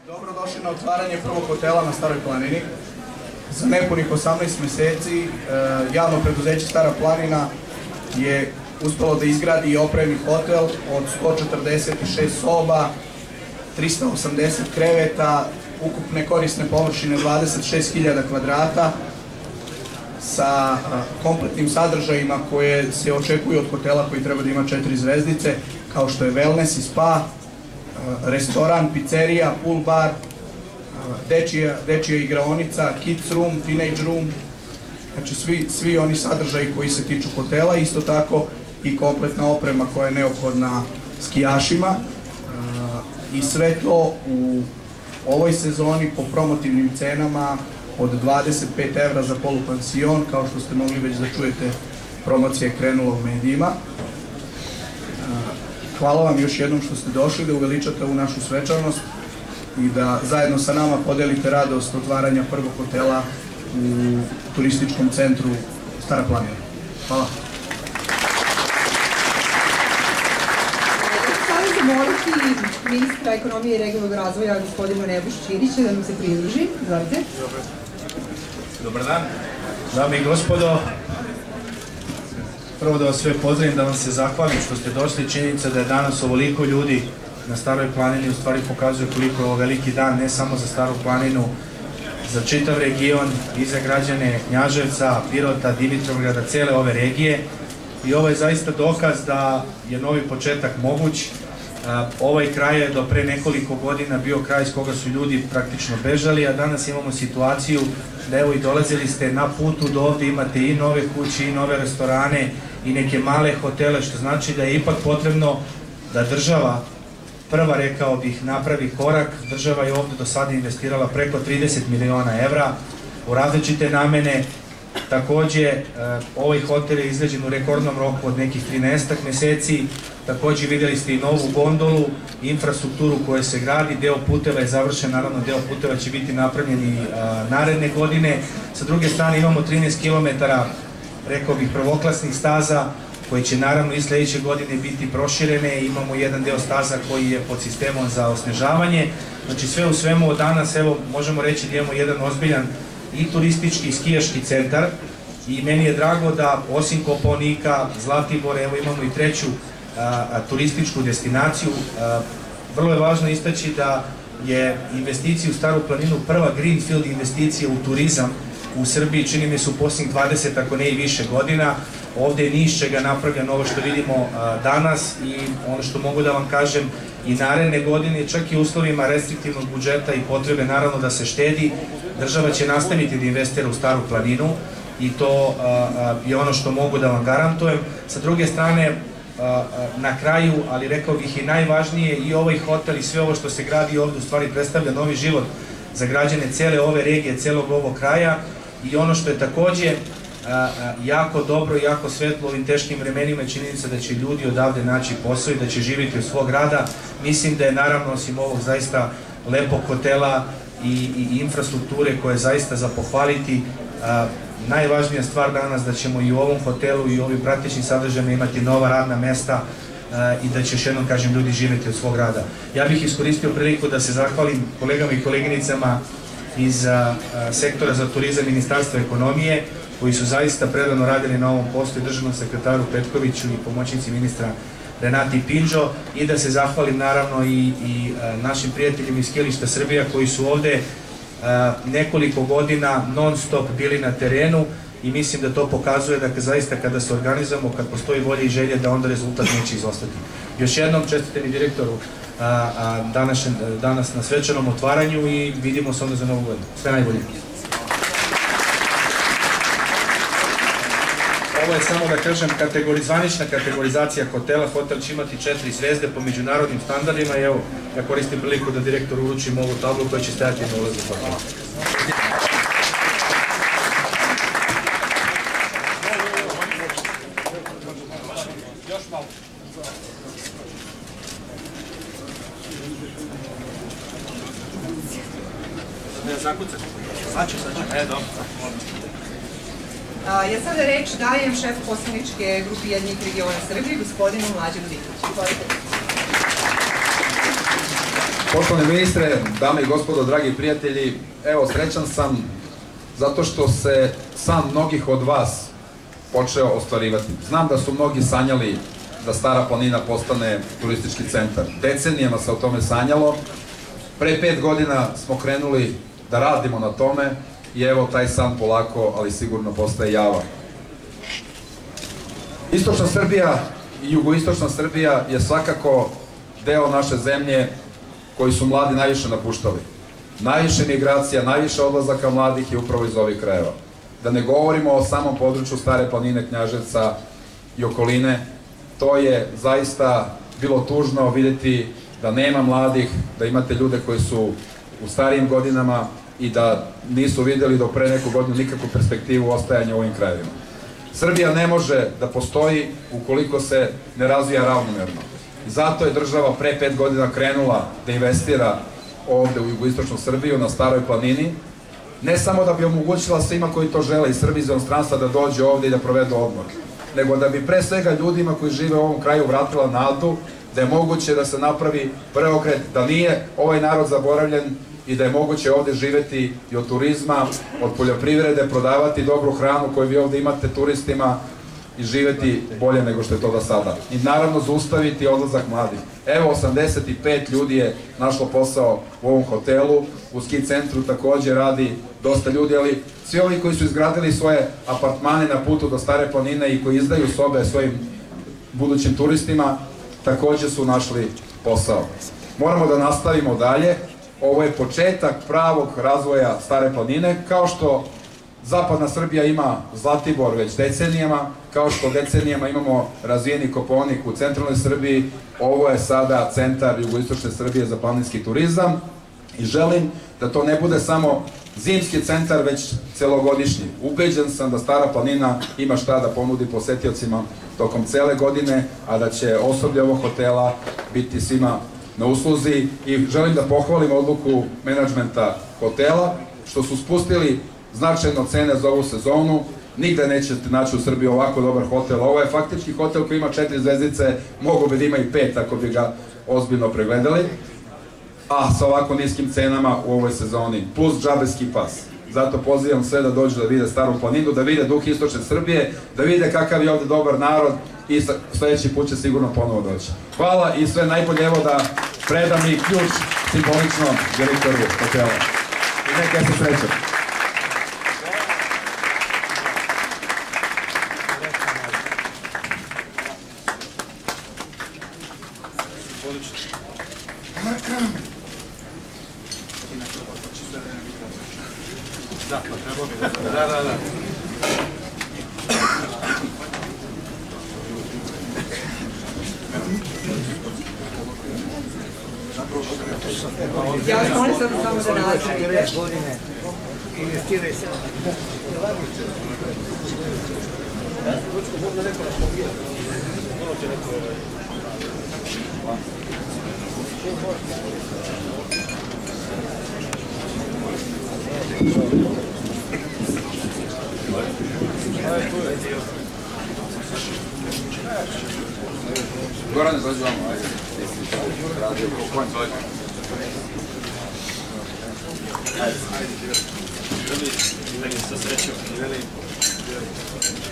Dobrodošli na otvaranje prvog hotela na Staroj planini. Za nepunih 18 meseci javno preduzeće Stara planina je uspelo da izgradi i opremi hotel od 146 soba, 380 kreveta, ukupne korisne površine 26.000 kvadrata, sa kompletnim sadržajima koje se očekuju od hotela koji treba da ima 4 zvezdice, kao što je wellness i spa, restoran, pizzerija, pool bar, dečija igraonica, kids room, teenage room, znači svi oni sadržaji koji se tiču hotela, isto tako i kompletna oprema koja je neophodna skijašima, i sve to u ovoj sezoni po promotivnim cenama od 25 € za polupansion. Kao što ste mogli već da čujete, promocija je krenula u medijima. Hvala vam još jednom što ste došli, da uveličate ovu našu svečanost i da zajedno sa nama podelite radost otvaranja prvog hotela u turističkom centru Stara planina. Hvala. Sada zamoliti ministra ekonomije i regionalnog razvoja, gospodina Nebojšu Ćirića, da nam se pridruži. Izvolite. Dobar dan, dame i gospodo. Prvo da vas sve pozdravim, da vam se zahvalim što ste došli. Činjenica da je danas ovoliko ljudi na Staroj planini u stvari pokazuje koliko je ovo veliki dan, ne samo za Staru planinu, za čitav region i za građane Knjaževca, Pirota, Dimitrovgrada, cele ove regije. I ovo je zaista dokaz da je novi početak moguć. Ovaj kraj je do pre nekoliko godina bio kraj iz koga su ljudi praktično bežali, a danas imamo situaciju da evo i dolazili ste na putu do ovde, imate i nove kuće i nove restorane i neke male hotele, što znači da je ipak potrebno da država prva, rekao bih, napravi korak. Država je ovde do sada investirala preko 30 miliona € u različite namene. Takođe, ovaj hotel je izgrađen u rekordnom roku od nekih 13 meseci. Takođe videli ste i novu gondolu, infrastrukturu koja se gradi, deo puteva je završen, naravno deo puteva će biti napravljeni naredne godine. Sa druge strane imamo 13 km, rekao bih, prvoklasnih staza, koje će naravno i sledeće godine biti proširene. Imamo jedan deo staza koji je pod sistemom za osnežavanje. Znači sve u svemu od danas, evo, možemo reći da imamo jedan ozbiljan i turistički i skijaški centar, i meni je drago da osim Kopaonika, Zlatibora, evo imamo i treću turističku destinaciju. Vrlo je važno istaći da je investicija u Staru planinu prva greenfield investicija u turizam u Srbiji, čini mi se u posljednjih 20, ako ne i više godina. Ovde je niz čega napravljeno ovo što vidimo danas, i ono što mogu da vam kažem, i naredne godine, čak i u uslovima restriktivnog budžeta i potrebe naravno da se štedi, država će nastaviti da investira u Staru planinu, i to je ono što mogu da vam garantujem. Sa druge strane, na kraju, ali rekao bih i najvažnije, i ovaj hotel i sve ovo što se gradi ovde u stvari predstavlja novi život za građane cele ove regije, celog ovog kraja. I ono što je takođe jako dobro i jako svetlo u ovim teškim vremenima je činjenica da će ljudi odavde naći posao i da će živjeti od svog rada. Mislim da je naravno, osim ovog zaista lepog hotela i infrastrukture koje je zaista za pohvaliti, najvažnija stvar danas da ćemo i u ovom hotelu i u ovim pratećim sadržajima imati nova radna mesta i da će, još jednom kažem, ljudi živjeti od svog rada. Ja bih iskoristio priliku da se zahvalim kolegama i koleginicama iz sektora za turizam Ministarstva ekonomije, koji su zaista predano radili na ovom poslu, i državnom sekretaru Petkoviću i pomoćnici ministra Renati Pinđo, i da se zahvalim naravno i našim prijateljima iz Skilišta Srbija, koji su ovde nekoliko godina non stop bili na terenu, i mislim da to pokazuje da zaista kada se organizujemo, kad postoji volja i želja, da onda rezultat neće izostati. Još jednom čestitam i direktoru danas na svečanom otvaranju i vidimo se onda za Novu godinu. Sve najbolje. Ovo je samo, da kažem, zvanična kategorizacija hotela. Hotel će imati 4 zvezde po međunarodnim standardima, i evo, ja koristim priliku da direktoru uručim ovu tablu koja će stajati na ulazu hotela. Zakucati? Sad ću. Dobro. Ja sada reč dajem šefu poslaničke grupe Jedinjenih regiona Srbije, gospodinu Mlađanu Dinkiću. Poštovani ministre, dame i gospodo, dragi prijatelji, evo, srećan sam zato što se san mnogih od vas počeo ostvarivati. Znam da su mnogi sanjali da Stara planina postane turistički centar. Decenijama se o tome sanjalo. Pre 5 godina smo krenuli da radimo na tome i evo taj san polako, ali sigurno postaje java. Istočna Srbija i jugoistočna Srbija je svakako deo naše zemlje koji su mladi najviše napuštali. Najviše migracija, najviše odlazaka mladih je upravo iz ovih krajeva. Da ne govorimo o samom području Stare planine, Knjaževca i okoline, to je zaista bilo tužno vidjeti da nema mladih, da imate ljude koji su u starijim godinama i da nisu vidjeli do pre neku godinu nikakvu perspektivu ostajanja u ovim krajevima. Srbija ne može da postoji ukoliko se ne razvija ravnomerno. Zato je država pre 5 godina krenula da investira ovde u jugoistočnu Srbiju, na Staroj planini, ne samo da bi omogućila svima koji to žele iz Srbije, iz inostranstva da dođe ovde i da provedu odmor, nego da bi pre svega ljudima koji žive u ovom kraju vratila nadu da je moguće da se napravi preokret, da nije ovaj narod zaboravljen i da je moguće ovde živeti i od turizma, od poljoprivrede, prodavati dobru hranu koju vi ovde imate turistima i živeti bolje nego što je to do sada. I naravno zaustaviti odlazak mladih. Evo, 85 ljudi je našlo posao u ovom hotelu, u ski centru takođe radi dosta ljudi, ali svi ovi koji su izgradili svoje apartmane na putu do Stare planine i koji izdaju sobe svojim budućim turistima, takođe su našli posao. Moramo da nastavimo dalje. Ovo je početak pravog razvoja Stare planine, kao što Zapadna Srbija ima Zlatibor već decenijama, kao što decenijama imamo razvijeni Kopaonik u centralnoj Srbiji, ovo je sada centar jugoistočne Srbije za planinski turizam i želim da to ne bude samo zimski centar, već celogodišnji. Ubeđen sam da Stara planina ima šta da ponudi posetiocima tokom cele godine, a da će osoblje ovog hotela biti svima na usluzi i želim da pohvalim odluku menadžmenta hotela što su spustili značajno cene za ovu sezonu. Nigde nećete naći u Srbiji ovako dobar hotel. Ovo je faktički hotel koji ima 4 zvezdice, mogo bi da ima i 5 ako bi ga ozbiljno pregledali, a sa ovako niskim cenama u ovoj sezoni, plus džabeski pas. Zato pozivam sve da dođu da vide Staru planinu, da vide duh istočne Srbije, da vide kakav je ovde dobar narod i sledeći put će sigurno ponovo doći. Hvala i sve najbolje, evo da predam i ključ simbolično direktoru hotela. I neka se sreće. Ja vas molim samo da nastavite. Investiraj se. Gorane, dođi vamo, ajde. Radio, pokojno, dođi. Ajde, želi, sa srećom, želi.